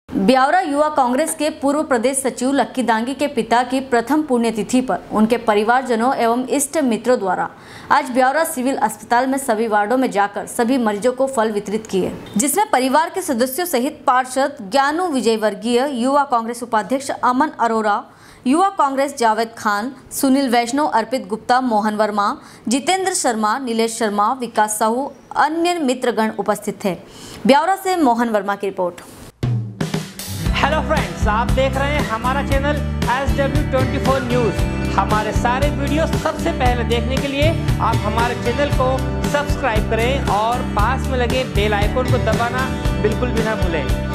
ब्यावरा युवा कांग्रेस के पूर्व प्रदेश सचिव लक्की दांगी के पिता की प्रथम पुण्यतिथि पर उनके परिवारजनों एवं इष्ट मित्रों द्वारा आज ब्यावरा सिविल अस्पताल में सभी वार्डों में जाकर सभी मरीजों को फल वितरित किए, जिसमें परिवार के सदस्यों सहित पार्षद ज्ञानू विजयवर्गीय, युवा कांग्रेस उपाध्यक्ष अमन अरोरा, युवा कांग्रेस जावेद खान, सुनील वैष्णव, अर्पित गुप्ता, मोहन वर्मा, जितेंद्र शर्मा, नीलेश शर्मा, विकास साहू, अन्य मित्रगण उपस्थित थे। ब्यावरा से मोहन वर्मा की रिपोर्ट। हेलो फ्रेंड्स, आप देख रहे हैं हमारा चैनल SW24 न्यूज़। हमारे सारे वीडियो सबसे पहले देखने के लिए आप हमारे चैनल को सब्सक्राइब करें और पास में लगे बेल आइकन को दबाना बिल्कुल भी ना भूलें।